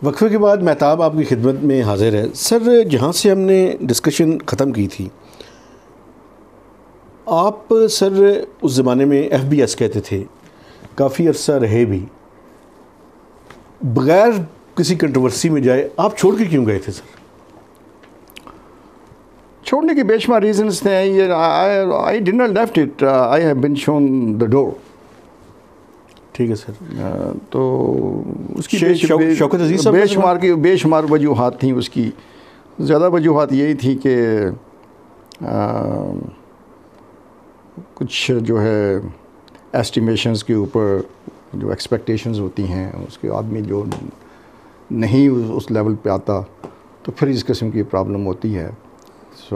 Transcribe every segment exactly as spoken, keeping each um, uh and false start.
वक्फे के बाद महताब आपकी खिदमत में हाजिर है। सर, जहाँ से हमने डिस्कशन ख़त्म की थी, आप सर उस ज़माने में एफ बी एस कहते थे, काफ़ी अरसा रहे भी, बग़ैर किसी कंट्रोवर्सी में जाए आप छोड़ के क्यों गए थे सर? छोड़ने के बेशुमार रीजंस थे। ये I did not left it, I have been shown the door. ठीक है सर। तो उसकी शौकत अजीज़ साहब बेशुमार की बेशुमार वजूहात थी। उसकी ज़्यादा वजूहात यही थी कि कुछ जो है एस्टिमेशंस के ऊपर जो एक्सपेक्टेशंस होती हैं, उसके आदमी जो नहीं उस लेवल पे आता तो फिर इस किस्म की प्रॉब्लम होती है। So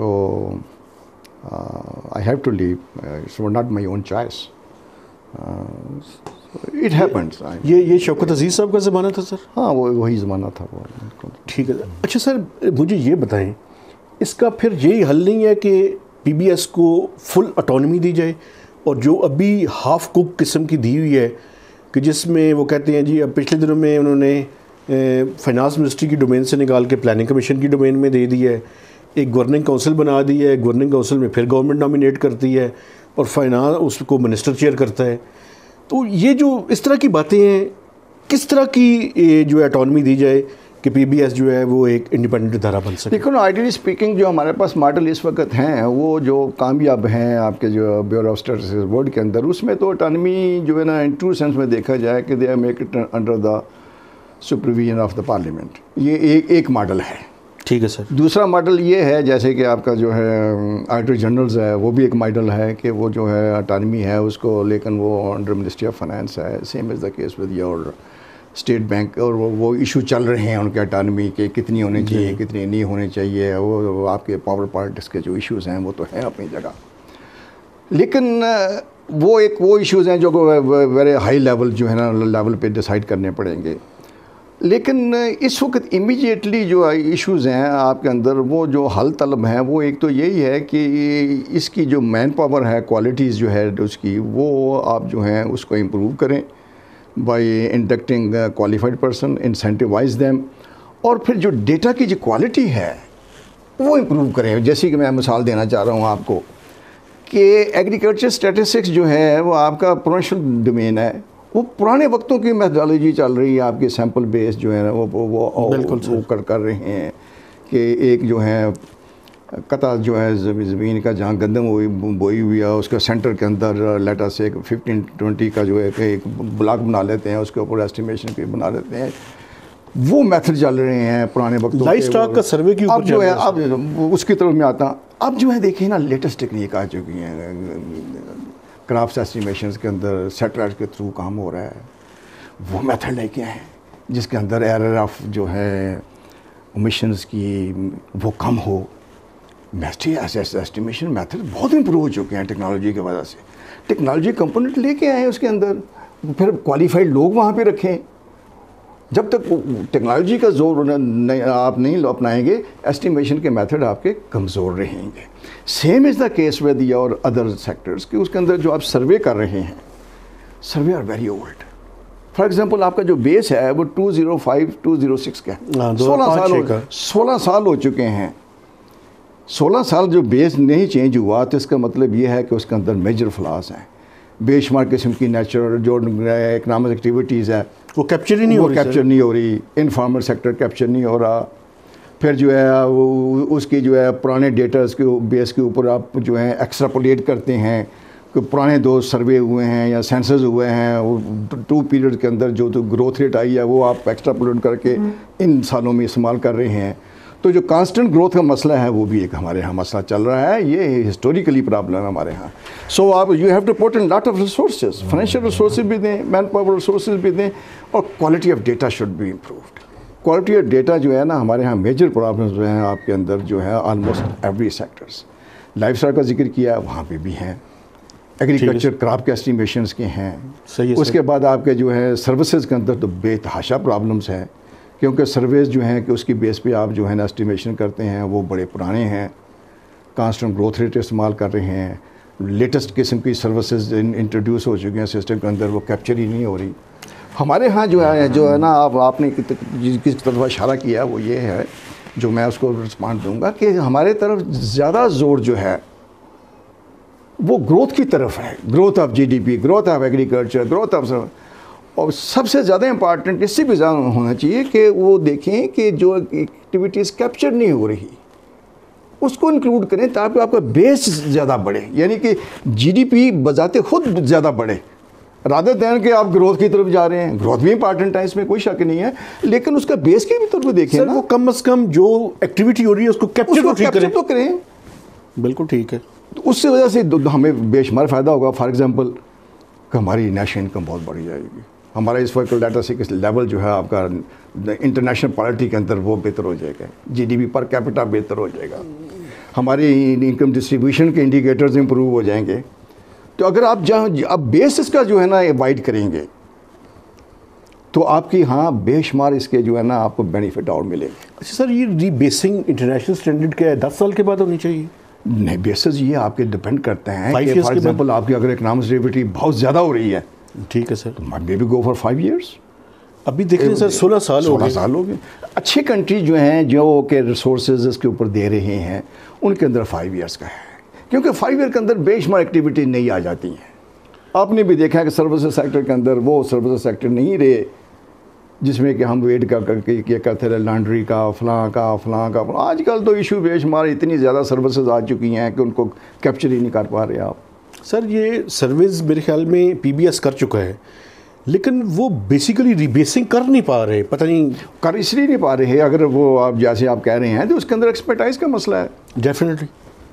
I have to leave, it's not my own choice, it happens. ये ये शौकत अजीज़ साहब का ज़माना था सर? हाँ, वो वही ज़माना था वो। ठीक है। अच्छा सर, मुझे ये बताएं, इसका फिर यही हल नहीं है कि पी बी एस को फुल ऑटोनॉमी दी जाए, और जो अभी हाफ कुक किस्म की दी हुई है कि जिसमें वो कहते हैं जी अब पिछले दिनों में उन्होंने फाइनेंस मिनिस्ट्री की डोमेन से निकाल के प्लानिंग कमीशन की डोमेन में दे दी है, एक गवर्निंग काउंसिल बना दी है, गवर्निंग काउंसिल में फिर गवर्नमेंट नॉमिनेट करती है और फाइनेंस उसको मिनिस्टर चेयर करता है। तो ये जो इस तरह की बातें हैं, किस तरह की जो है ऑटोनॉमी दी जाए कि पी बी एस जो है वो एक इंडिपेंडेंट इदारा बन सके? देखो ना, आइडियली स्पीकिंग जो हमारे पास मॉडल इस वक्त हैं वो जो कामयाब हैं आपके जो ब्यूरो ऑफ स्टैटिस्टिक्स बोर्ड के अंदर, उसमें तो ऑटोनॉमी जो है ना इन ट्रू सेंस में देखा जाए कि they make it under the supervision of the parliament. ये एक एक मॉडल है। ठीक है सर। दूसरा मॉडल ये है जैसे कि आपका जो है ऑडिटर जनरल्स है, वो भी एक मॉडल है कि वो जो है ऑटोनॉमी है उसको, लेकिन वो अंडर मिनिस्ट्री ऑफ फाइनेंस है। Same is the case with your state bank, और वो वो इशू चल रहे हैं उनके ऑटोनॉमी के, कितनी होनी चाहिए कितनी नहीं होनी चाहिए। वो, वो आपके पावर पॉलिटिक्स के जो इश्यूज़ हैं वो तो है अपनी जगह, लेकिन वो एक वो इश्यूज़ हैं जो वेरी हाई लेवल जो है ना लेवल पे डिसाइड करने पड़ेंगे। लेकिन इस वक्त इमीडिएटली जो इश्यूज़ हैं आपके अंदर, वो जो हल तलब हैं, वो एक तो यही है कि इसकी जो मैन पावर है, क्वालिटीज़ जो है उसकी, वो आप जो हैं उसको इम्प्रूव करें by inducting qualified person, incentivise them, और फिर जो डेटा की जो क्वालिटी है वो इम्प्रूव करें। जैसे कि मैं मिसाल देना चाह रहा हूँ आपको कि एग्रीकल्चर स्टैटिस्टिक्स जो है वो आपका प्रोविंशियल डोमेन है, वो पुराने वक्तों की मेथोडोलॉजी चल रही है आपकी, सैम्पल बेस जो है ना वो वो वो, वो कर कर रहे हैं कि एक जो है कता जो है ज़मीन का जहाँ गंदम हुई बोई हुई है उसके सेंटर के अंदर लेटर से एक फिफ्टीन ट्वेंटी का जो है कि एक ब्लॉक बना लेते हैं, उसके ऊपर एस्टिमेशन पे बना लेते हैं। वो मेथड चल रहे हैं पुराने वक्तों लाइफ स्टॉक का सर्वे की अब जो है अब उसकी तरफ में आता। अब जो है देखिए ना लेटेस्ट टेक्निक आ चुकी हैं, क्रॉप्स एस्टिमेशन के अंदर सैटेलाइट के थ्रू काम हो रहा है। वो मेथड लेके आए जिसके अंदर एरर ऑफ जो है ओमिशंस की वो कम हो। मैस्ट्री एस्टिमेशन मेथड बहुत इंप्रूव हो चुके हैं टेक्नोलॉजी की वजह से। टेक्नोलॉजी कंपोनेंट लेके आए उसके अंदर, फिर क्वालिफाइड लोग वहाँ पे रखें। जब तक टेक्नोलॉजी का जोर नहीं, आप नहीं अपनाएंगे, एस्टिमेशन के मेथड आपके कमज़ोर रहेंगे। Same is the case with your other sectors कि उसके अंदर जो आप सर्वे कर रहे हैं, survey are very old. For example आपका जो बेस है वो two zero five two zero six का है, सोलह साल हो सोलह साल हो चुके हैं। सोलह साल जो बेस नहीं चेंज हुआ तो इसका मतलब ये है कि उसके अंदर मेजर फ्लॉज हैं। बेशुमार किस्म की नेचुरल जो इकनॉमिक एक्टिविटीज़ है वो कैप्चर ही नहीं हो रही, कैप्चर नहीं हो रही, इनफॉर्मल सेक्टर कैप्चर नहीं हो रहा। फिर जो है वो उसकी जो है पुराने डेटास के बेस के ऊपर आप जो है एक्स्ट्रापोलेट करते हैं कि पुराने दो सर्वे हुए हैं या सेंसस हुए हैं, वो टू पीरियड के अंदर जो तो ग्रोथ रेट आई है वो आप एक्स्ट्रापोलेट करके इन सालों में इस्तेमाल कर रहे हैं। तो जो कांस्टेंट ग्रोथ का मसला है वो भी एक हमारे यहाँ मसला चल रहा है। ये हिस्टोरिकली प्रॉब्लम है हमारे यहाँ। सो आप you have to put in lot of resources, financial resources भी दें, मैन पावर रिसोर्सेज भी दें, और quality of data should be improved. Quality of data जो है ना हमारे यहाँ मेजर प्रॉब्लम्स जो हैं आपके अंदर जो है almost every sectors. Life style का जिक्र किया है, वहाँ पे भी हैं। एग्रीकल्चर क्रॉप के एस्टिमेशंस के हैं। सही है। उसके बाद आपके जो है सर्विसेज के अंदर तो बेतहाशा प्रॉब्लम्स हैं, क्योंकि सर्वेज जो हैं कि उसकी बेस पे आप जो है ना एस्टिमेशन करते हैं वो बड़े पुराने हैं, कांस्टेंट ग्रोथ रेट इस्तेमाल कर रहे हैं। लेटेस्ट किस्म की सर्विसेज इंट्रोड्यूस हो चुकी हैं सिस्टम के अंदर, वो कैप्चर ही नहीं हो रही। हमारे यहाँ जो है जो है ना आप आपने जिस किस तरफ इशारा किया वो ये है, जो मैं उसको रिस्पॉन्ड दूंगा कि हमारे तरफ ज़्यादा जोर जो है वो ग्रोथ की तरफ है, growth of GDP, growth of agriculture, growth of, और सबसे ज़्यादा इम्पॉर्टेंट इससे भी ज़्यादा होना चाहिए कि वो देखें कि जो एक्टिविटीज़ कैप्चर नहीं हो रही उसको इंक्लूड करें ताकि आपका बेस ज़्यादा बढ़े, यानी कि जीडीपी बजाते खुद ज़्यादा बढ़े, रादर दैन कि आप ग्रोथ की तरफ जा रहे हैं। ग्रोथ भी इंपॉर्टेंट है, इसमें कोई शक नहीं है, लेकिन उसका बेस की भी तरफ देखें ना, वो कम से कम जो एक्टिविटी हो रही है उसको कैप्चर उसको कैप्चर तो करें। बिल्कुल ठीक है, तो उससे वजह से हमें बेशुमार फ़ायदा होगा। फॉर एग्जांपल कि हमारी नेशनल इनकम बहुत बढ़ जाएगी, हमारा इस वक्त डाटा से किस लेवल जो है आपका इंटरनेशनल पॉलिटी के अंदर वो बेहतर हो जाएगा, जीडीपी पर कैपिटा बेहतर हो जाएगा, हमारी इनकम डिस्ट्रीब्यूशन के इंडिकेटर्स इंप्रूव हो जाएंगे। तो अगर आप जहाँ अब बेस इसका जो है ना वाइड करेंगे तो आपकी हाँ बेशुमार इसके जो है ना आपको बेनिफिट और मिलेंगे। अच्छा सर, ये रीबेसिंग इंटरनेशनल स्टैंडर्ड क्या है, दस साल के बाद होनी चाहिए? नहीं, बेसिस ये आपके डिपेंड करते हैं Five कि years फॉर के बाद? एग्जांपल आपकी अगर इकोनॉमिक एक्टिविटी बहुत ज़्यादा हो रही है ठीक है सर, तो maybe go for five years. अभी देख रहे हैं सर सोलह साल हो सोलह गए। साल हो गए। अच्छी कंट्री जो हैं जो के रिसोर्सेज इसके ऊपर दे रहे हैं उनके अंदर फाइव ईयर्स का है, क्योंकि फाइव ईयर के अंदर बेशुमार एक्टिविटी नहीं आ जाती हैं। आपने भी देखा है कि सर्विसेज सेक्टर के अंदर वो सर्विसेज सेक्टर नहीं रहे जिसमें कि हम वेट का करके क्या करते रहे, लॉन्ड्री का, फलां का, फलां का। आजकल तो इशू बेशुमार इतनी ज़्यादा सर्विसेज आ चुकी हैं कि उनको कैप्चर ही नहीं कर पा रहे आप। सर ये सर्विस मेरे ख्याल में पीबीएस कर चुका है, लेकिन वो बेसिकली रिबेसिंग कर नहीं पा रहे, पता नहीं कर इसलिए नहीं पा रहे, अगर वो आप जैसे आप कह रहे हैं तो उसके अंदर एक्सपर्टाइज का मसला है। डेफिनेटली,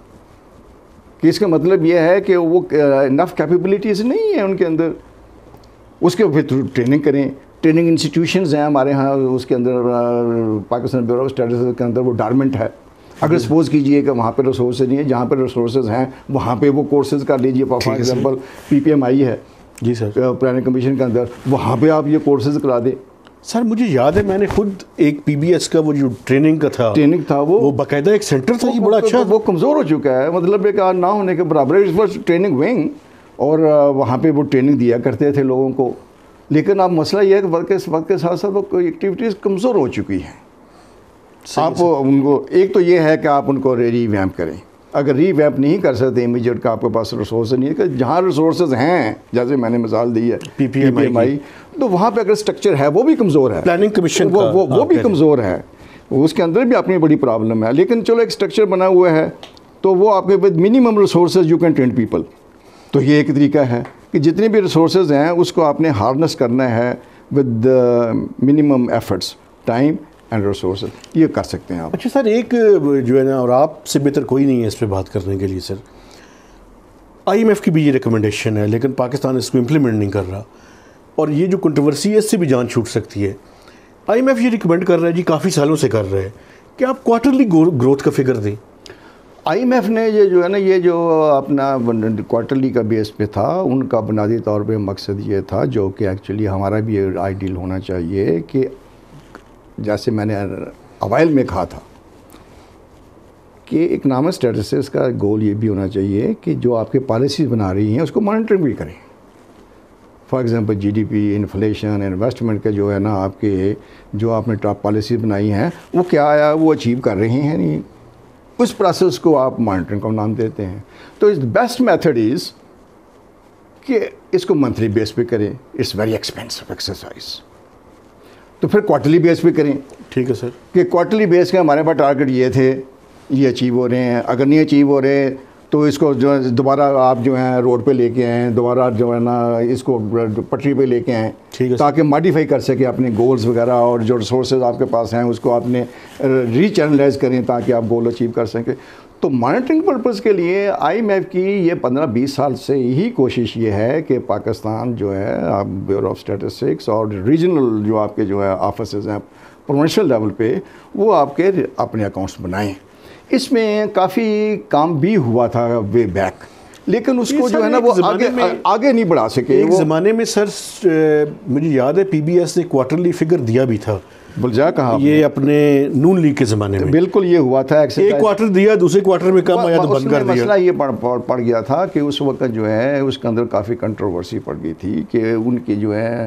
कि इसका मतलब ये है कि वो इनफ कैपेबिलिटीज़ नहीं है उनके अंदर, उसके फिर ट्रेनिंग करें। ट्रेनिंग इंस्टीट्यूशंस हैं हमारे यहाँ, उसके अंदर पाकिस्तान ब्यूरो ऑफ स्टैटिस्टिक्स के अंदर वो डारमेंट है। अगर सपोज कीजिए कि वहाँ पे रिसोर्सेज नहीं है, जहाँ पे रिसोर्सेज हैं वहाँ पे वो कोर्सेज कर लीजिए। फॉर एग्जांपल पीपीएमआई है जी सर, प्लानिंग कमीशन के अंदर, वहाँ पे आप ये कोर्सेज करा दें। सर मुझे याद है मैंने खुद एक पीबीएस का वो जो ट्रेनिंग का था ट्रेनिंग था वो वो बाकायदा एक सेंटर था, ये बड़ा अच्छा। वो कमज़ोर हो चुका है, मतलब एक ना होने के बराबर। इस पर ट्रेनिंग विंग और वहाँ पे वो ट्रेनिंग दिया करते थे लोगों को, लेकिन अब मसला ये है कि वक्त के वक्त के साथ साथ वो एक्टिविटीज़ कमज़ोर हो चुकी हैं। आप उनको, एक तो ये है कि आप उनको रीवैम्प करें। अगर रीवैम्प नहीं कर सकते इमीडिएट का, आपके पास रिसोर्स नहीं है, कि जहाँ रिसोर्सेज हैं जैसे मैंने मिसाल दी है पीपीएमआई, तो वहाँ पे अगर स्ट्रक्चर है वो भी कमज़ोर है, प्लानिंग कमीशन वो वो, वो भी कमज़ोर है, उसके अंदर भी अपनी बड़ी प्रॉब्लम है। लेकिन चलो एक स्ट्रक्चर बना हुआ है तो वो आपके with minimum resources you can train people. तो ये एक तरीका है कि जितने भी रिसोर्सेज हैं उसको आपने हार्नेस करना है with minimum efforts, time and resources, ये कर सकते हैं आप। अच्छा सर, एक जो है ना, और आपसे बेहतर कोई नहीं है इस पर बात करने के लिए सर, आईएमएफ की भी ये रिकमेंडेशन है लेकिन पाकिस्तान इसको इम्प्लीमेंट नहीं कर रहा, और ये जो कंट्रोवर्सी है इससे भी जान छूट सकती है। आईएमएफ ये रिकमेंड कर रहा है जी, काफ़ी सालों से कर रहा है कि आप क्वार्टरली ग्रोथ का फिगर दें। आईएमएफ ने ये जो है ना, ये जो अपना क्वार्टरली का बेस पे था, उनका बुनियादी तौर पे मकसद ये था, जो कि एक्चुअली हमारा भी आइडियल होना चाहिए, कि जैसे मैंने अवाइल में कहा था कि इकनॉमिक स्टैटिस्टिक्स का गोल ये भी होना चाहिए कि जो आपके पॉलिसीज़ बना रही हैं उसको मॉनिटरिंग भी करें। For example GDP, inflation, investment के जो है ना आपके जो आपने टॉप पॉलिसी बनाई हैं वो क्या आया, वो अचीव कर रही हैं नहीं, उस प्रोसेस को आप मॉनिटरिंग का नाम देते हैं। तो इस बेस्ट मेथड इज़ कि इसको मंथली बेस पे करें, इट्स वेरी एक्सपेंसिव एक्सरसाइज। तो फिर क्वार्टरली बेस पे करें। ठीक है सर, कि क्वार्टरली बेस के हमारे पास टारगेट ये थे, ये अचीव हो रहे हैं, अगर नहीं अचीव हो रहे तो इसको जो है दोबारा आप जो है रोड पे लेके आएँ, दोबारा जो है ना इसको पटरी पे लेके आएँ, ताकि मॉडिफाई कर सके अपने गोल्स वगैरह, और जो रिसोर्सेज आपके पास हैं उसको आपने रीचैनलाइज करें ताकि आप गोल अचीव कर सकें। तो मॉनिटरिंग पर्पज़ के लिए आईएमएफ की ये पंद्रह बीस साल से यही कोशिश ये है कि पाकिस्तान जो है आप ब्यूरो ऑफ स्टैटिस्टिक्स और रीजनल जो आपके जो है ऑफिसेज हैं प्रोविंशियल लेवल पे, वो आपके अपने अकाउंट्स बनाएं। इसमें काफ़ी काम भी हुआ था वे बैक, लेकिन उसको जो है ना वो आगे आगे नहीं बढ़ा सके। एक ज़माने में सर मुझे याद है पीबीएस ने क्वार्टरली फिगर दिया भी था, बुलजा कहा ये अपने नून लीग के ज़माने में बिल्कुल ये हुआ था। एक क्वार्टर दिया, दूसरे क्वार्टर में कम आया तो बंद कर दिया। मसला ये पड़ पड़ गया था कि उस वक्त जो है उसके अंदर काफ़ी कंट्रोवर्सी पड़ गई थी कि उनकी जो है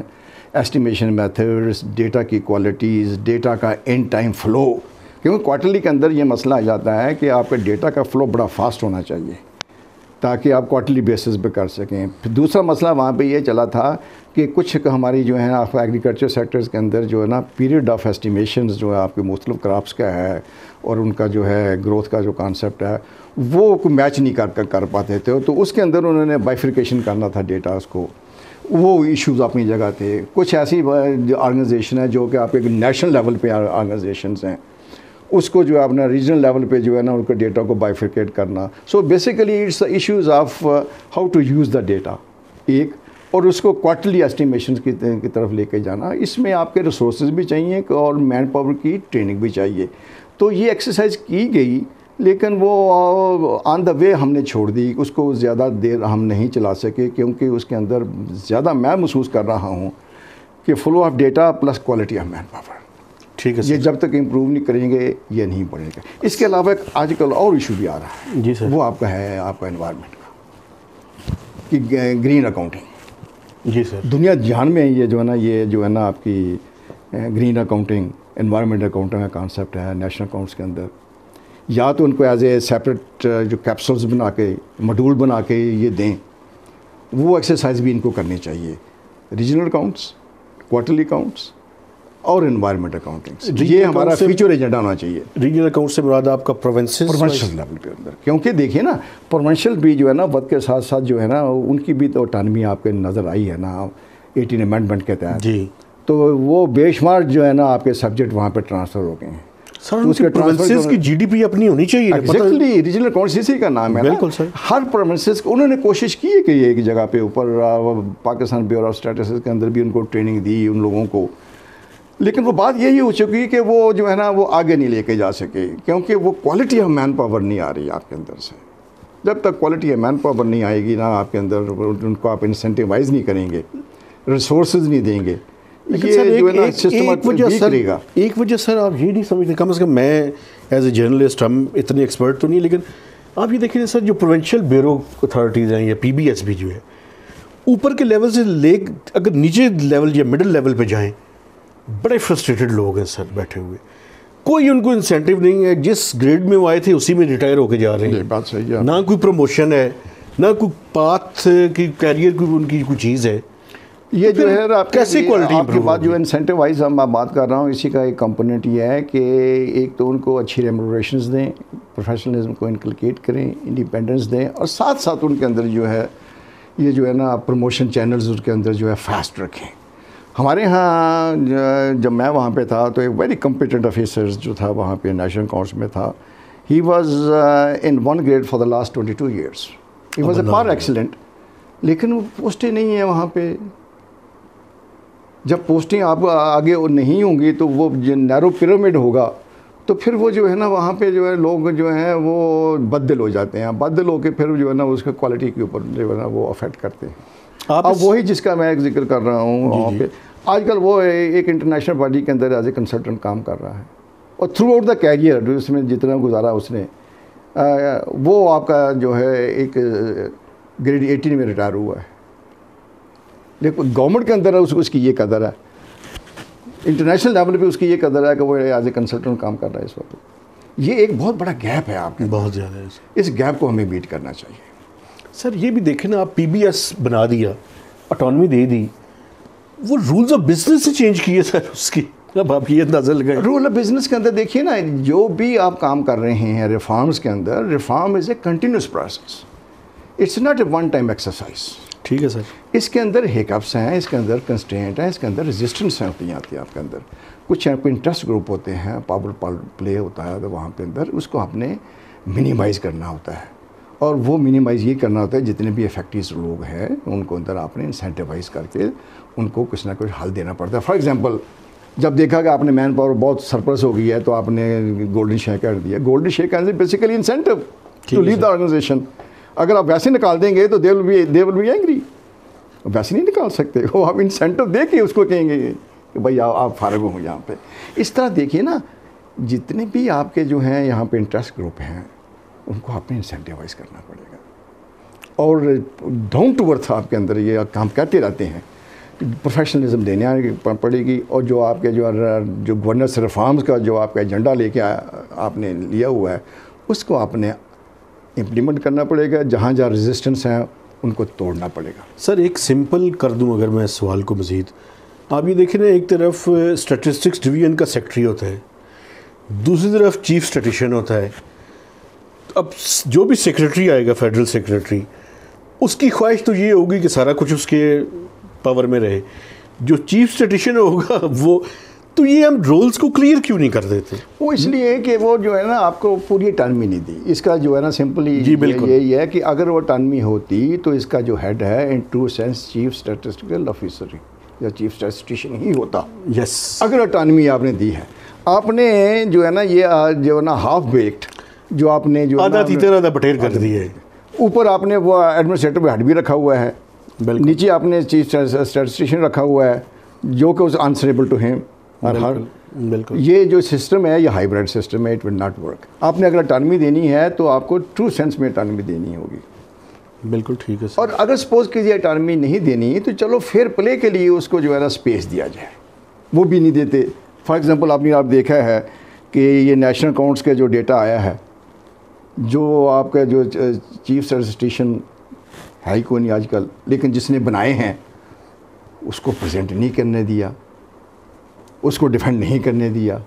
एस्टिमेशन मेथड्स, डेटा की क्वालिटीज़, डेटा का एंड टाइम फ़्लो, क्योंकि क्वार्टरली के अंदर ये मसला आ जाता है कि आपका डेटा का फ़्लो बड़ा फास्ट होना चाहिए ताकि आप क्वार्टरली बेसिस पे कर सकें। फिर दूसरा मसला वहाँ पे ये चला था कि कुछ हमारी जो है आप एग्रीकल्चर सेक्टर्स के अंदर जो है ना पीरियड ऑफ एस्टिमेशंस जो है आपके मुख्तलिफ क्रॉप्स का है और उनका जो है ग्रोथ का जो कॉन्सेप्ट है वो मैच नहीं कर कर पाते थे, तो उसके अंदर उन्होंने बाइफिकेशन करना था डेटा उसको, वो इश्यूज़ अपनी जगह थे। कुछ ऐसी ऑर्गेनाइजेशन है जो कि आप एक नेशनल लेवल पे ऑर्गेनाइजेशंस हैं, उसको जो है अपना रीजनल लेवल पे जो है ना उनके डेटा को बाइफिकेट करना। So basically it's issues of how to use the data एक, और उसको क्वार्टरली एस्टिमेशन की, की तरफ लेके जाना। इसमें आपके रिसोर्सेज भी चाहिए और मैन पावर की ट्रेनिंग भी चाहिए। तो ये एक्सरसाइज की गई, लेकिन वो ऑन द वे हमने छोड़ दी, उसको ज़्यादा देर हम नहीं चला सके क्योंकि उसके अंदर ज़्यादा मैं महसूस कर रहा हूँ कि flow of data plus quality of man power, ठीक है, ये जब तक इम्प्रूव नहीं करेंगे ये नहीं बढ़ेगा। इसके अलावा एक आजकल और इशू भी आ रहा है जी सर, वो आपका है आपका एनवायरनमेंट का, कि ग्रीन अकाउंटिंग। जी सर, दुनिया ध्यान में ये जो है ना ये जो है ना आपकी ग्रीन अकाउंटिंग, एनवायरनमेंट अकाउंटिंग का कॉन्सेप्ट है नेशनल अकाउंट्स के अंदर, या तो उनको एज ए सेपरेट जो कैप्सूल्स बना के मॉड्यूल बना के ये दें, वो एक्सरसाइज भी इनको करनी चाहिए। रीजनल अकाउंट्स, क्वार्टरली अकाउंट्स और एनवायरनमेंट अकाउंटिंग, ये हमारा फ्यूचर एजेंडा होना चाहिए। रीजनल अकाउंट से मुराद आपका प्रोविंसेस प्रोविंशियल लेवल पे अंदर, क्योंकि देखिए ना प्रोविंशियल भी जो है ना वक्त के साथ साथ जो है ना उनकी भी तो ऑटोनॉमी आपके नज़र आई है ना एटीन अमेंडमेंट के तहत जी, तो वो बेशुमार जो है ना आपके सब्जेक्ट वहाँ पे ट्रांसफ़र हो गए हैं सर। तो उसके प्रोविंसेस की जीडीपी अपनी होनी चाहिए। एग्जैक्टली, रीजनल अकाउंट्स इसी का नाम है। बिल्कुल सर, हर प्रोविंसेस उन्होंने कोशिश की है कि एक जगह पे ऊपर पाकिस्तान ब्यूरो ऑफ स्टैटिस्टिक्स के अंदर भी उनको ट्रेनिंग दी उन लोगों को, लेकिन वो बात यही हो चुकी है कि वो जो है ना वो आगे नहीं लेके जा सके क्योंकि वो क्वालिटी ऑफ मैन पावर नहीं आ रही आपके अंदर से। जब तक क्वालिटी ऑफ मैन पावर नहीं आएगी ना आपके अंदर, उनको आप इंसेंटिवाइज नहीं करेंगे, रिसोर्सेज नहीं देंगे, लेकिन सर एक, एक, एक वजह सर एक वजह सर आप ये नहीं समझते, कम से कम मैं एज ए जर्नलिस्ट, हम इतने एक्सपर्ट तो नहीं, लेकिन आप ये देखिए सर जो प्रोविंशियल ब्यूरो अथॉरिटीज़ हैं या पीबीएस भी जो है ऊपर के लेवल से ले अगर नीचे लेवल या मिडिल लेवल पे जाएं, बड़े फ्रस्ट्रेटेड लोग हैं सर बैठे हुए, कोई उनको इंसेंटिव नहीं है, जिस ग्रेड में वो आए थे उसी में रिटायर होके जा रहे हैं। बात सही है, ना कोई प्रमोशन है ना कोई पाथ की कैरियर की उनकी कोई चीज़ है। ये जो है आप कैसी क्वालिटी आपकी बात जो इंसेंटिवाइज हम मैं बात कर रहा हूँ, इसी का एक कंपोनेंट ये है कि एक तो उनको अच्छी रेमुनरेशंस दें, प्रोफेशनलिज्म को इनकलकेट करें, इंडिपेंडेंस दें, और साथ साथ उनके अंदर जो है ये जो है ना प्रमोशन चैनल्स उसके अंदर जो है फास्ट रखें। हमारे यहाँ जब मैं वहाँ पे था तो एक वेरी कॉम्पिटेंट ऑफिसर जो था वहाँ पे नेशनल अकाउंट्स में था, he was in one grade for the last twenty two years, he was a par excellent, लेकिन वो पोस्टें नहीं है वहाँ पे। जब पोस्टिंग आप आगे नहीं होंगी तो वो नैरो पिरामिड होगा, तो फिर वो जो है ना वहाँ पे जो है लोग जो हैं वो बदल हो जाते हैं, बदल होकर फिर जो है ना उसके क्वालिटी के ऊपर जो है ना वो अफेक्ट करते हैं। अब वही जिसका मैं एक जिक्र कर रहा हूँ वहाँ पे आजकल वो एक इंटरनेशनल बॉडी के अंदर एज ए कंसल्टेंट काम कर रहा है, और थ्रू आउट द कैरियर उसमें जितना गुजारा उसने आ, वो आपका जो है एक ग्रेड एटीन में रिटायर हुआ है। देखो गवर्नमेंट के अंदर है उस, उसकी ये कदर है, इंटरनेशनल लेवल पे उसकी ये कदर है कि वो एज ए कंसल्टेंट काम कर रहा है इस वक्त। ये एक बहुत बड़ा गैप है आपके, बहुत ज़्यादा है। इस गैप को हमें मीट करना चाहिए। सर ये भी देखें ना, आप पीबीएस बना दिया, ऑटोनॉमी दे दी, वो रूल्स ऑफ बिजनेस से चेंज किए सर उसकी, अब आप ये अंदाज़ा लगाएं। रूल ऑफ बिजनेस के अंदर देखिए ना, जो भी आप काम कर रहे हैं रिफॉर्म्स के अंदर, reform is a continuous process, it's not a one time exercise. ठीक है सर, इसके अंदर हिकअप्स हैं, इसके अंदर कंस्ट्रेंट हैं, इसके अंदर रेजिस्टेंस होती आती है आपके अंदर, कुछ आपके इंटरेस्ट ग्रुप होते हैं, पावर प्ले होता है, तो वहाँ पे अंदर उसको आपने मिनिमाइज़ करना होता है, और वो मिनिमाइज़ ये करना होता है जितने भी इफेक्टिव लोग हैं उनको अंदर आपने इंसेंटिवाइज़ करके उनको कुछ ना कुछ हल देना पड़ता है। फॉर एग्जांपल जब देखा कि आपने मैन पावर बहुत सरप्लस हो गई है तो आपने गोल्डन शेक कर दिया। Golden shake is basically incentive to leave the organisation. अगर आप वैसे निकाल देंगे तो they will be they will be angry, वैसे नहीं निकाल सकते वो, आप इंसेंटिव दे के उसको कहेंगे कि भाई आप, आप फारग हो यहाँ पे। इस तरह देखिए ना, जितने भी आपके जो हैं यहाँ पे इंटरेस्ट ग्रुप हैं उनको आपने इंसेंटिवाइज करना पड़ेगा, और डाउन टू अर्थ आपके अंदर ये हम कहते रहते हैं प्रोफेशनलिज्म देने आने पड़ेगी। और जो आपके जो जो गवर्नेंस रिफॉर्म्स का जो आपका एजेंडा लेके आपने लिया हुआ है उसको आपने इम्प्लीमेंट करना पड़ेगा। जहाँ जहाँ रेजिस्टेंस हैं उनको तोड़ना पड़ेगा। सर एक सिंपल कर दूं अगर मैं सवाल को मज़ीद, आप ये देखें ना, एक तरफ स्टैटिस्टिक्स डिवीजन का सेक्रेटरी होता है, दूसरी तरफ चीफ स्टैटिस्टिशियन होता है। अब जो भी सेक्रेटरी आएगा, फेडरल सेक्रेटरी, उसकी ख्वाहिश तो ये होगी कि सारा कुछ उसके पावर में रहे। जो चीफ स्टैटिस्टिशियन होगा वो, तो ये हम रोल्स को क्लियर क्यों नहीं कर देते? वो इसलिए कि वो जो है ना आपको पूरी अटानमी नहीं दी। इसका जो है ना सिंपली यही है कि अगर वो अटानमी होती तो इसका जो हेड है in true sense chief statistical officer या चीफ स्टैटिस्टिशियन ही होता। Yes yes. अगर अटानमी आपने दी है, आपने जो है ना ये जो है ना हाफ बेक्ड जो आपने जो आधा तीतर आधा बटेर कर दिया है। ऊपर आपने वो एडमिनिस्ट्रेटिव हेड भी रखा हुआ है, नीचे आपने चीफ स्टैटिस्टिशियन रखा हुआ है जो कि उस आंसरेबल टू हिम। बिल्कुल। ये जो सिस्टम है ये हाइब्रिड सिस्टम है, इट विल नॉट वर्क। आपने अगर अटानमी देनी है तो आपको ट्रू सेंस में अटानमी देनी होगी। बिल्कुल ठीक है सर। और अगर सपोज कीजिए अटानमी नहीं देनी तो चलो फेयर प्ले के लिए उसको जो है ना स्पेस दिया जाए, वो भी नहीं देते। फॉर एग्जांपल आपने आप देखा है कि ये नेशनल अकाउंट्स का जो डेटा आया है, जो आपका जो चीफ स्टैटिस्टिशियन है ही कोई नहीं आजकल, लेकिन जिसने बनाए हैं उसको प्रेजेंट नहीं करने दिया, उसको डिफेंड नहीं करने दिया।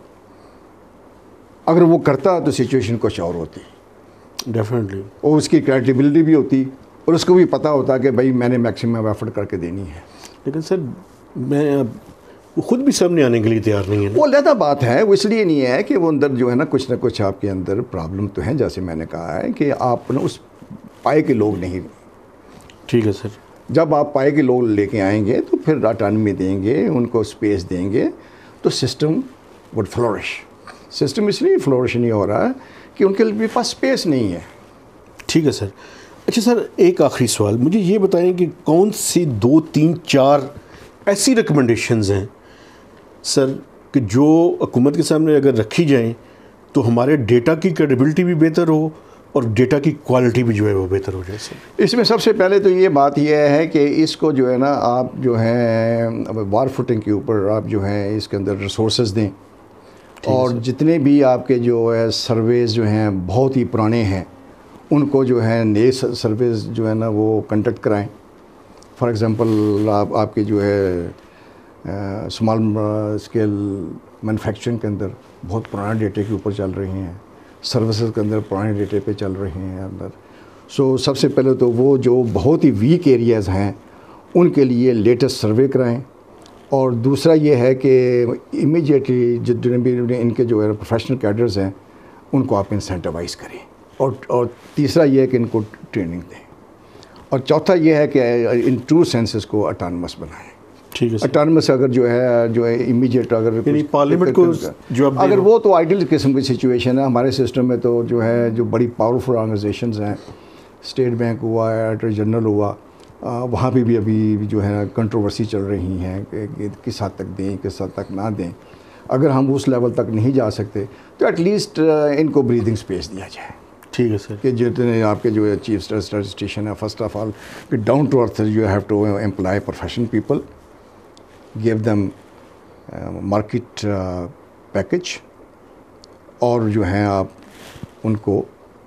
अगर वो करता तो सिचुएशन कुछ और होती डेफिनेटली, और उसकी क्रेडिबिलिटी भी होती और उसको भी पता होता कि भाई मैंने मैक्सिमम एफर्ट करके देनी है। लेकिन सर मैं अब वो खुद भी सामने आने के लिए तैयार नहीं है। वो अलग बात है, वो इसलिए नहीं है कि वो अंदर जो है ना कुछ ना कुछ आपके अंदर प्रॉब्लम तो है, जैसे मैंने कहा है कि आप ना उस पाए के लोग नहीं। ठीक है सर। जब आप पाए के लोग लेके आएंगे तो फिर अटानमी देंगे, उनको स्पेस देंगे तो सिस्टम वुड फ्लोरिश। सिस्टम इसलिए फ्लोरिश नहीं हो रहा है कि उनके लिए पास स्पेस नहीं है। ठीक है सर। अच्छा सर एक आखिरी सवाल, मुझे ये बताएं कि कौन सी दो तीन चार ऐसी रिकमेंडेशंस हैं सर कि जो हुकूमत के सामने अगर रखी जाएं तो हमारे डेटा की क्रेडिबिलिटी भी बेहतर हो और डेटा की क्वालिटी भी जो है वो बेहतर हो जाए सर? इसमें सबसे पहले तो ये बात यह है कि इसको जो है ना आप जो है वार फुटिंग के ऊपर आप जो है इसके अंदर रिसोर्सेज दें, और जितने भी आपके जो है सर्वेज जो हैं बहुत ही पुराने हैं उनको जो है नए सर्वेज जो है ना वो कंडक्ट कराएं। फॉर एग्ज़ाम्पल आप आपके जो है स्मॉल स्केल मैन्युफैक्चरिंग के अंदर बहुत पुराने डेटे के ऊपर चल रहे हैं, सर्विसेज के अंदर पुराने डेटे पे चल रहे हैं अंदर। सो so, सबसे पहले तो वो जो बहुत ही वीक एरियाज़ हैं उनके लिए लेटेस्ट सर्वे कराएं, और दूसरा ये है कि इमीडिएटली जितने भी इनके जो है प्रोफेशनल कैडर्स हैं उनको आप इंसेंटिवाइज़ करें, और और तीसरा ये है कि इनको ट्रेनिंग दें, और चौथा ये है कि इन ट्रू सेंसेस को अटानमस बनाएं। ठीक है। अटानमस अगर जो है जो है इमीडिएट अगर पार्लियामेंट को जो अगर वो तो आइडियल किस्म की सिचुएशन है हमारे सिस्टम में, तो जो है जो बड़ी पावरफुल ऑर्गेनाइजेशंस हैं, स्टेट बैंक हुआ, अटॉर्नी जनरल हुआ, वहाँ पे भी अभी जो है कंट्रोवर्सी चल रही हैं कि किस हद तक दें किस हद तक ना दें। अगर हम उस लेवल तक नहीं जा सकते तो एटलीस्ट इनको ब्रीदिंग स्पेस दिया जाए। ठीक है सर। कि जितने आपके जो है चीफ स्टैटिस्टिशियन है, फर्स्ट ऑफ ऑल कि down to earth you have to employ professional people, give them market package, और जो है आप उनको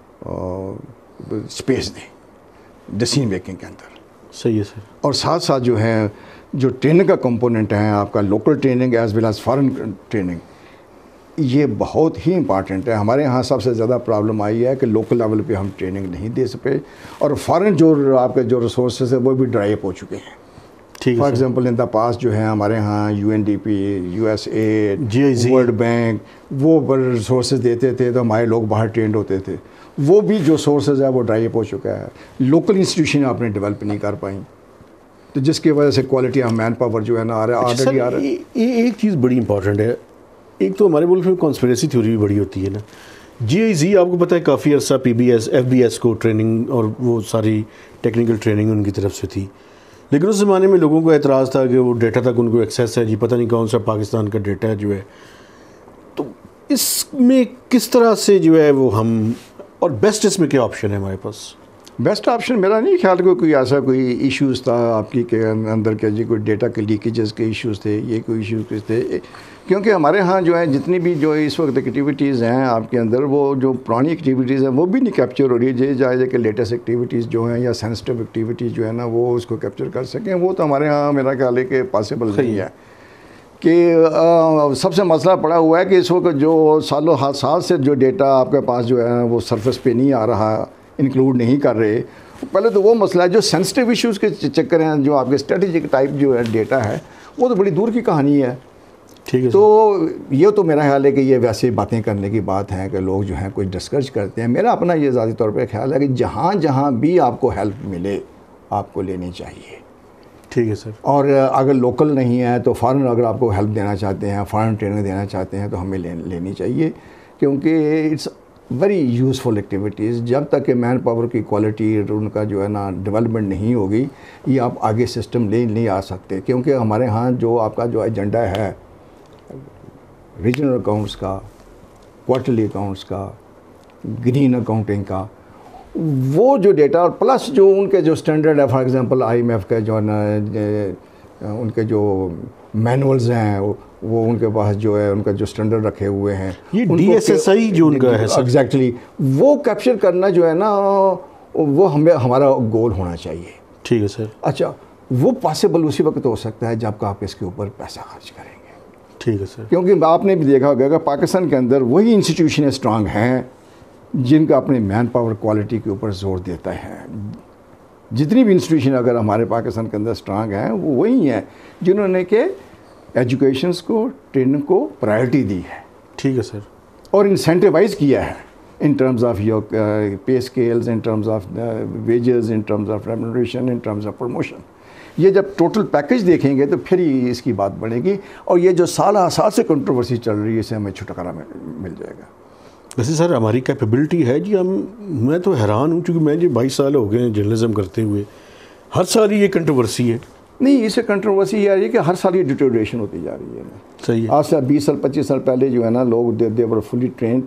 स्पेस uh, दें डिसीजन मेकिंग के अंदर। सही है सर। और साथ साथ जो है जो ट्रेनिंग का कंपोनेंट है आपका local training as well as foreign training, ये बहुत ही इंपॉर्टेंट है। हमारे यहाँ सबसे ज़्यादा प्रॉब्लम आई है कि लोकल लेवल पे हम ट्रेनिंग नहीं दे सके, और फॉरेन जो आपके जो रिसोर्सेज है वो भी ड्राई अप हो चुके हैं। ठीक है। For example in the past जो है हमारे यहाँ U N D P, U S A, world bank वो रिसोर्सेज देते थे तो हमारे लोग बाहर ट्रेंड होते थे, वो भी जो सोर्सेज है वो ड्राई अप हो चुका है। लोकल इंस्टीट्यूशन आपने डेवलप नहीं कर पाई, तो जिसकी वजह से क्वालिटी ऑफ मैन पावर जो है ना आ रहा है ऑलरेडी आ रहा है। ये एक चीज़ बड़ी इंपॉर्टेंट है, एक तो हमारे मुल्क में कॉन्स्पिरेसी थ्योरी भी बड़ी होती है ना। जी आई जी आपको पता है काफ़ी अर्सा P B S F B S को ट्रेनिंग और वो सारी टेक्निकल ट्रेनिंग उनकी तरफ से थी, लेकिन उस ज़माने में लोगों को एतराज़ था कि वो डेटा तक उनको एक्सेस है जी, पता नहीं कौन सा पाकिस्तान का डेटा है जो है। तो इसमें किस तरह से जो है वो हम, और बेस्ट इसमें क्या ऑप्शन है हमारे पास? बेस्ट ऑप्शन मेरा नहीं ख्याल को कोई ऐसा कोई इश्यूज़ था आपकी के अंदर के जी कोई डेटा के लीकेजेस के इश्यूज़ थे, ये कोई इश्यूज़ थे, क्योंकि हमारे यहाँ जो है जितनी भी जो इस वक्त एक्टिविटीज़ हैं आपके अंदर, वो जो पुरानी एक्टिविटीज़ हैं वो भी नहीं कैप्चर हो रही है। जे जाए कि लेटेस्ट एक्टिविटीज़ जो हैं या सेंसिटिव एक्टिविटीज़ जो है ना वो उसको कैप्चर कर सकें, वो तो हमारे यहाँ मेरा ख्याल है कि पॉसिबल नहीं है। कि सबसे मसला पड़ा हुआ है कि इस वक्त जो सालों हाथ साल से जो डेटा आपके पास जो है वो सरफेस पे नहीं आ रहा, इंक्लूड नहीं कर रहे। पहले तो वो मसला है जो सेंसिटिव इश्यूज़ के चक्कर हैं, जो आपके स्ट्रेटेजिक टाइप जो है डेटा है वो तो बड़ी दूर की कहानी है। ठीक है। तो ये तो मेरा ख्याल है कि ये वैसे बातें करने की बात है कि लोग जो हैं कोई डिस्कस करते हैं। मेरा अपना ये ज़ाती तौर पे ख्याल है कि जहाँ जहाँ भी आपको हेल्प मिले आपको लेनी चाहिए। ठीक है सर। और अगर लोकल नहीं है तो फ़ॉरेन अगर आपको हेल्प देना चाहते हैं, फ़ॉरेन ट्रेनिंग देना चाहते हैं तो हमें ले, लेनी चाहिए, क्योंकि इट्स वेरी यूज़फुल एक्टिविटीज़। जब तक कि मैन पावर की क्वालिटी उनका जो है ना डेवलपमेंट नहीं होगी, ये आप आगे सिस्टम ले नहीं आ सकते। क्योंकि हमारे यहाँ जो आपका जो एजेंडा है रीजनल अकाउंट्स का, क्वार्टरली अकाउंट्स का, ग्रीन अकाउंटिंग का, वो जो डेटा और प्लस जो उनके जो स्टैंडर्ड है, फॉर एग्जांपल आईएमएफ का जो ना उनके जो मैनुअल्स हैं वो उनके पास जो है उनका जो स्टैंडर्ड रखे हुए हैं, ये डीएसएसआई जो उनका है सर, एग्जैक्टली वो कैप्चर करना जो है ना वो हमें हमारा गोल होना चाहिए। ठीक है सर। अच्छा, वो पॉसिबल उसी वक्त हो सकता है जब आप इसके ऊपर पैसा खर्च करेंगे। ठीक है सर। क्योंकि आपने भी देखा होगा कि पाकिस्तान के अंदर वही इंस्टीट्यूशन स्ट्रांग हैं जिनका अपने मैन पावर क्वालिटी के ऊपर जोर देता है। जितनी भी इंस्टीट्यूशन अगर हमारे पाकिस्तान के अंदर स्ट्रांग हैं वो वही हैं जिन्होंने के एजुकेशंस को, ट्रेनिंग को प्रायोरिटी दी है। ठीक है सर। और इंसेंटिवाइज किया है in terms of your pay scales, in terms of wages, in terms of remuneration, in terms of promotion. ये जब टोटल पैकेज देखेंगे तो फिर ही इसकी बात बनेगी। और ये जो साल साल से कंट्रोवर्सी चल रही है इससे हमें छुटकारा मिल जाएगा। वैसे सर हमारी कैपेबिलिटी है जी, हम मैं तो हैरान हूँ क्योंकि मैं जी बाईस साल हो गए हैं जर्नलिज्म करते हुए, हर साल ही ये कंट्रोवर्सी है। नहीं, इससे कंट्रोवर्सी ये आ रही है कि हर साल ये डिटोरेशन होती जा रही है। सही है। आज से बीस साल पच्चीस साल पहले जो है ना लोग दे दे वर फुली ट्रेंड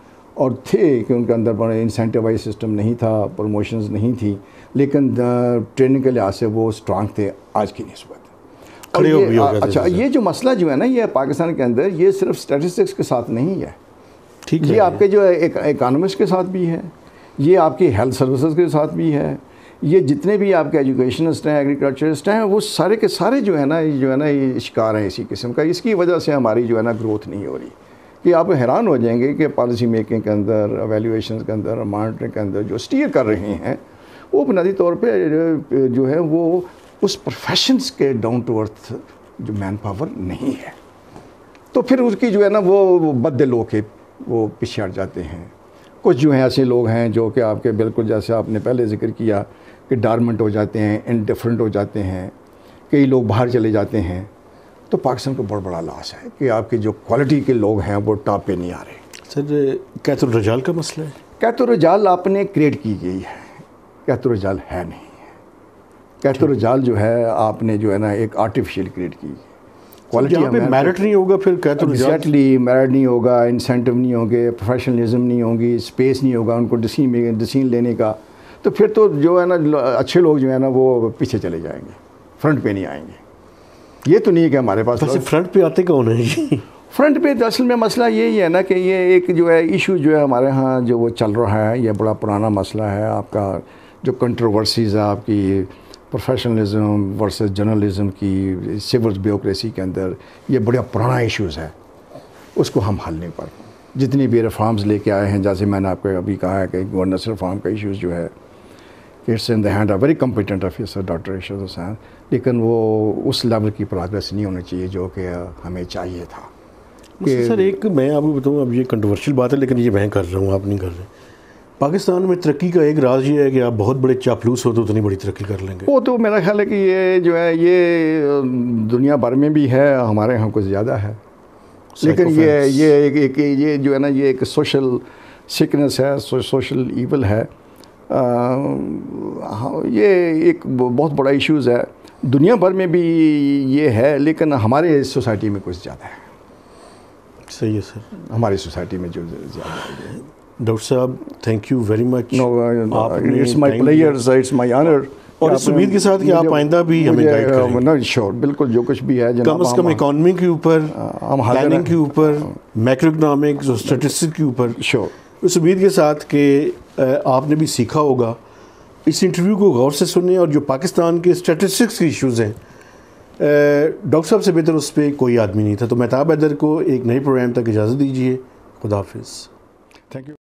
और थे कि उनके अंदर बड़ा इंसेंटिवाइज सिस्टम नहीं था, प्रमोशंस नहीं थी, लेकिन ट्रेनिंग के लिहाज से वो स्ट्रांग थे आज की निस्बत। और ये, अच्छा, ये जो मसला जो है ना ये पाकिस्तान के अंदर ये सिर्फ स्टैटिस्टिक्स के साथ नहीं है। ठीक है, ये आपके जो एक इकोनॉमिस्ट के साथ भी है, ये आपकी हेल्थ सर्विसेज के साथ भी है, ये जितने भी आपके एजुकेशनिस्ट हैं, एग्रीकल्चरिस्ट हैं, वो सारे के सारे जो है ना जो है ना ये शिकार हैं इसी किस्म का। इसकी वजह से हमारी जो है ना ग्रोथ नहीं हो रही। कि आप हैरान हो जाएंगे कि पॉलिसी मेकिंग के अंदर, एवेल्यूएशन के अंदर, मॉनिटरिंग के अंदर जो स्टीयर कर रहे हैं वो बुनियादी तौर पे जो है वो उस प्रोफेशंस के डाउन टू अर्थ जो मैन पावर नहीं है। तो फिर उसकी जो है ना वो बददिल होके वो पीछे हट जाते हैं। कुछ जो हैं ऐसे लोग हैं जो कि आपके बिल्कुल जैसे आपने पहले जिक्र किया कि डॉर्मेंट हो जाते हैं, इनडिफरेंट हो जाते हैं, कई लोग बाहर चले जाते हैं। तो पाकिस्तान को बहुत बड़ा लॉस है कि आपके जो क्वालिटी के लोग हैं वो टॉप पे नहीं आ रहे। सर कैतुर रजाल का मसला है। कैतुर रजाल आपने क्रिएट की गई है, कैतुर रजाल है नहीं है। कैतुर रजाल जो है आपने जो है ना एक आर्टिफिशियल क्रिएट की। क्वालिटी पे मेरिट नहीं होगा, फिर कैतुर रजाल एग्जैक्टली मेरिट नहीं होगा, इंसेंटिव नहीं होंगे, प्रोफेशनलिज्म नहीं होगी, स्पेस नहीं होगा उनको डिसीजन में डिसीजन लेने का। तो फिर तो जो है ना अच्छे लोग जो है ना वो पीछे चले जाएंगे, फ्रंट पे नहीं आएंगे। ये तो नहीं है कि हमारे पास फ्रंट पे आते कौन है? फ्रंट पे असल में मसला यही है ना कि ये एक जो है इशू जो है हमारे यहाँ जो वो चल रहा है, ये बड़ा पुराना मसला है आपका। जो कंट्रोवर्सीज़ है आपकी प्रोफेशनलिज्म वर्सेस जर्नलिज्म की सिविल ब्यूरोक्रेसी के अंदर, ये बड़ा पुराना इश्यूज़ है, उसको हम हल नहीं कर। जितनी भी रिफॉर्म्स लेके आए हैं, जैसे मैंने आपको अभी कहा है कि गवर्नेंस रिफॉर्म का इश्यूज़ जो है it's in the hand of very competent officer doctor Irshad Hussain, लेकिन वो उस लेवल की प्रोग्रेस नहीं होनी चाहिए जो कि हमें चाहिए था। कि सर एक मैं आपको बताऊँ, अब ये कंट्रोवर्शियल बात है लेकिन ये मैं कर रहा हूँ, आप नहीं कर रहे। पाकिस्तान में तरक्की का एक राज ये है कि आप बहुत बड़े चापलूस हो तो उतनी बड़ी तरक्की कर लेंगे। वो तो मेरा ख्याल है कि ये जो है ये दुनिया भर में भी है, हमारे यहाँ कुछ ज़्यादा है। लेकिन ये ये एक, एक ये जो है ना ये एक सोशल सिकनेस है, सो, सोशल ईवल है। आ, ये एक बहुत बड़ा इश्यूज़ है, दुनिया भर में भी ये है, लेकिन हमारे सोसाइटी में कुछ ज़्यादा है। सही है सर। हमारी सोसाइटी में जो ज़्यादा है। डॉक्टर साहब thank you very much. It's my pleasure, it's my honour. और इस उम्मीद के साथ कि आप आइंदा भी हमें गाइड करेंगे ना। श्योर, बिल्कुल, जो कुछ भी है कम से कम इकोनॉमी के ऊपर, प्लानिंग के ऊपर, मैक्रो इकोनॉमिक्स और स्टैटिस्टिक्स के ऊपर। श्योर। इस उम्मीद के साथ कि आपने भी सीखा होगा। इस इंटरव्यू को गौर से सुने और जो पाकिस्तान के स्टैटिस्टिक्स के इश्यूज़ हैं, डॉक्टर साहब से बेहतर उस पर कोई आदमी नहीं था। तो महताब हैदर को एक नए प्रोग्राम तक इजाज़त दीजिए। खुदा हाफिज़। Thank you.